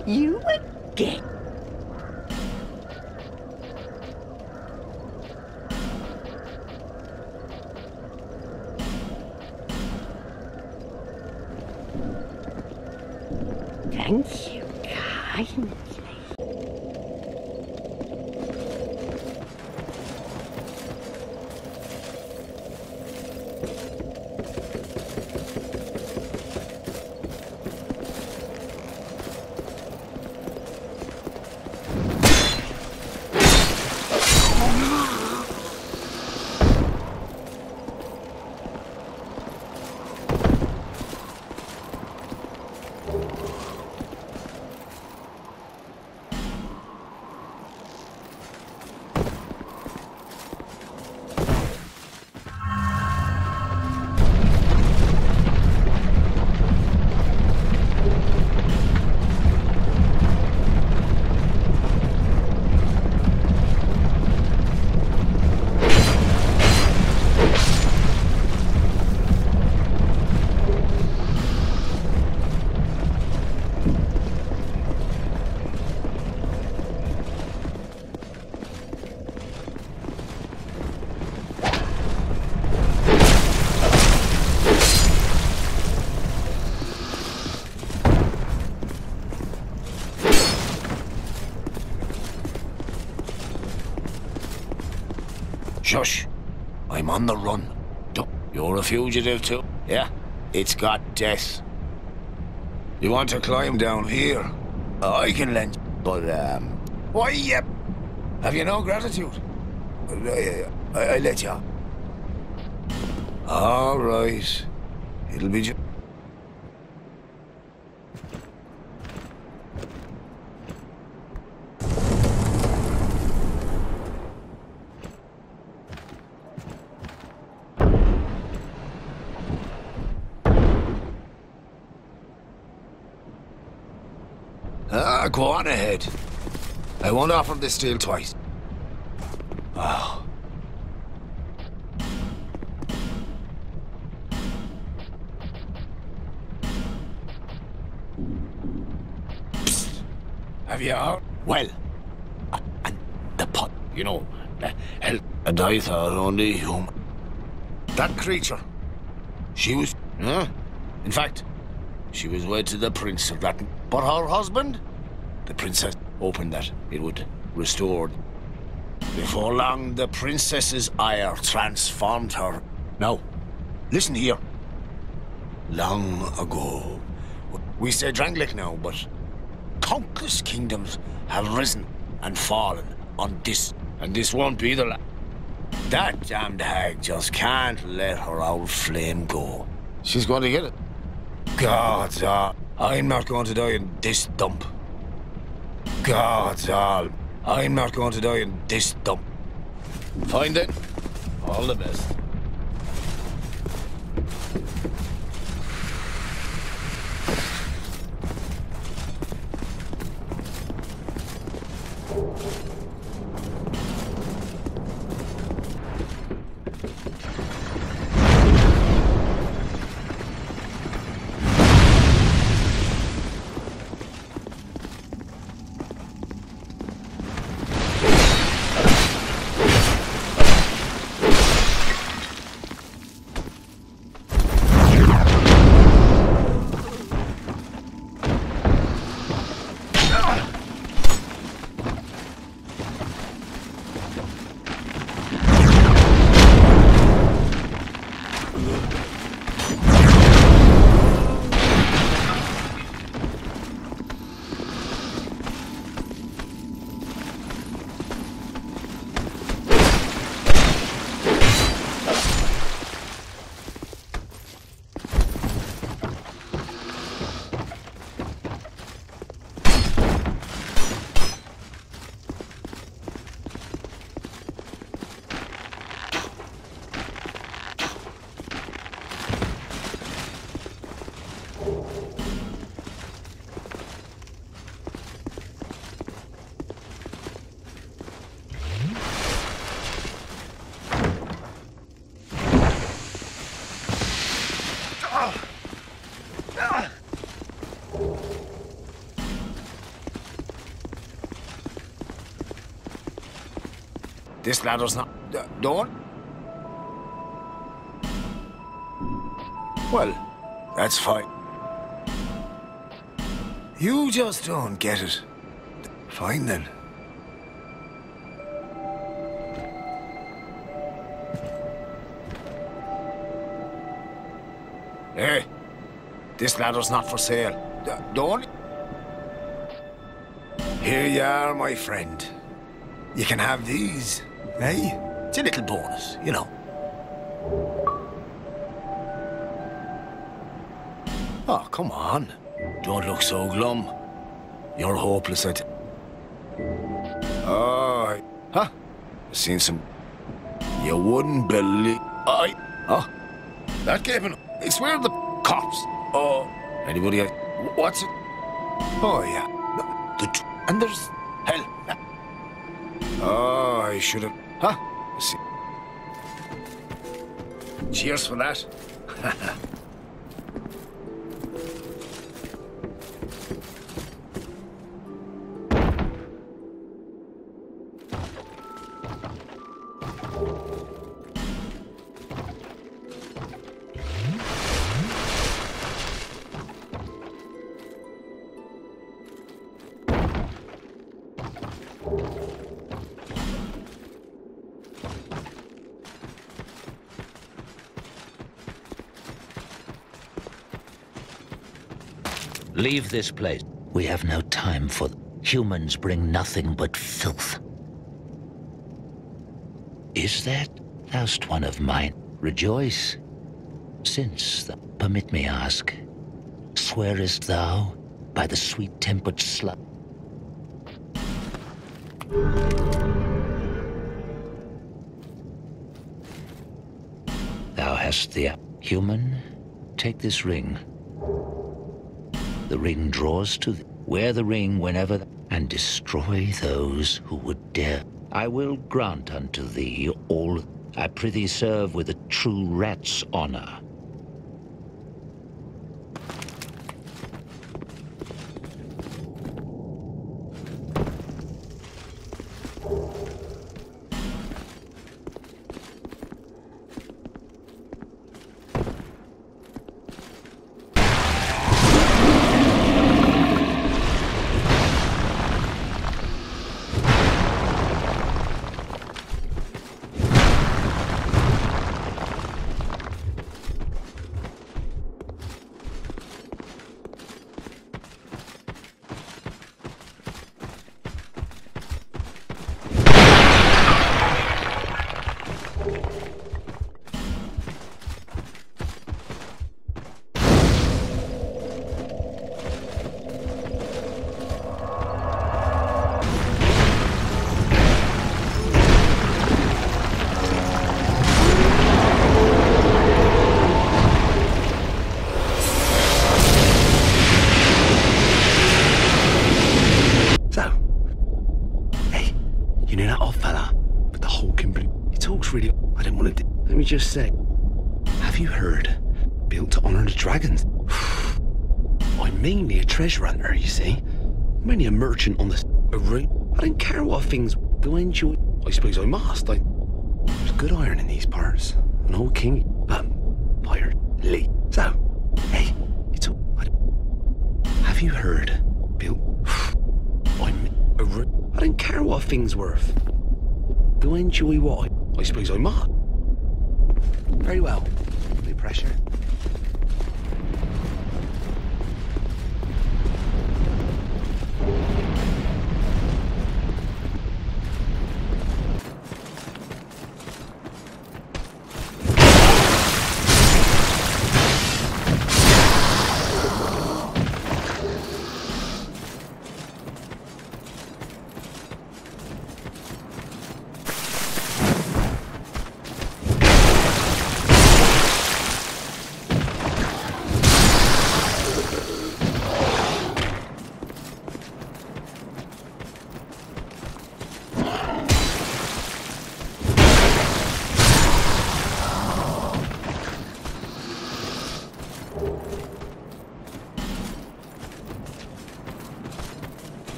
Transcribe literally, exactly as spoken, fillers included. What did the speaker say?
You again? Thank you kindly. Shush! I'm on the run. You're a fugitive too? Yeah? It's got death. You want to climb down here? I can lend you, but, um... Why, yep! Have you no gratitude? I, I, I let you. All right. It'll be ju- Ah, go on ahead. I won't offer this deal twice. Oh. Psst. Have you heard? Well, uh, and the pot, you know, the hell, and I thought only human. That creature, she was, huh? In fact, she was wed to the prince of that. But her husband, the princess, hoping that it would restore. Before long, the princess's ire transformed her. Now, listen here. Long ago, we say Drangleic now, but countless kingdoms have risen and fallen on this, and this won't be the last. That damned hag just can't let her old flame go. She's going to get it. God's all. I'm not going to die in this dump. God's all. I'm not going to die in this dump. Find it. All the best. This ladder's not... Uh, don't... Well, that's fine. You just don't get it. Fine then. Hey, this ladder's not for sale. Uh, don't... Here you are, my friend. You can have these, eh? It's a little bonus, you know. Oh, come on. Don't look so glum. You're hopeless, I... Oh, huh? I've seen some... You wouldn't believe... I... Oh, that gave an... I swear the cops. Oh, anybody... What's it? Oh, yeah. The... T and there's... Hell. Oh, I should have... Huh? Let's see. Cheers for that. Leave this place. We have no time for... Humans bring nothing but filth. Is that thou'st one of mine? Rejoice. Since, the, permit me ask, swearest thou by the sweet-tempered slut? Thou hast the... Human, take this ring. The ring draws to thee. Wear the ring whenever, and destroy those who would dare. I will grant unto thee all. I prithee serve with a true rat's honor. Just say, have you heard? Built to honor the dragons. I'm mainly a treasure hunter, you see. I'm only a merchant on the route. I don't care what things do I enjoy. I suppose I must. I, there's good iron in these parts. An old king, um, fired Lee. So, hey, it's all. I, have you heard? Built. I'm a route. I don't care what things worth. Do I enjoy what I, I suppose I must. Very well. No pressure.